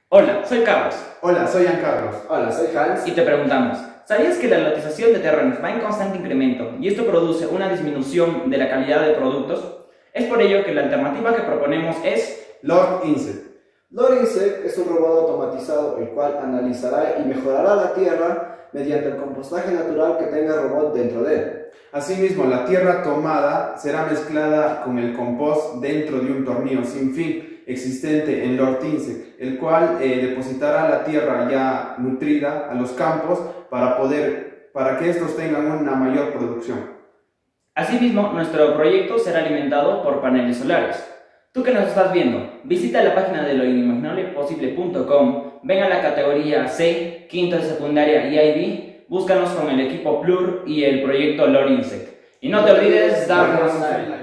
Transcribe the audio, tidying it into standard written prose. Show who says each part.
Speaker 1: Hola, soy Carlos.
Speaker 2: Hola, soy Giancarlos.
Speaker 3: Hola, soy Hans.
Speaker 1: Y te preguntamos, ¿sabías que la lotización de terrenos va en constante incremento y esto produce una disminución de la calidad de productos? Es por ello que la alternativa que proponemos es
Speaker 2: Lord Insect.
Speaker 3: Lord Insect es un robot automatizado el cual analizará y mejorará la tierra mediante el compostaje natural que tenga el robot dentro de él.
Speaker 2: Asimismo, la tierra tomada será mezclada con el compost dentro de un tornillo sin fin existente en Lord Insect, el cual depositará la tierra ya nutrida a los campos para que estos tengan una mayor producción.
Speaker 1: Asimismo, nuestro proyecto será alimentado por paneles solares. Tú que nos estás viendo, visita la página de loinimaginables.com, ven a la categoría C, quinto de secundaria y IB, búscanos con el equipo Plur y el proyecto Lord Insect. Y no te olvides darnos like.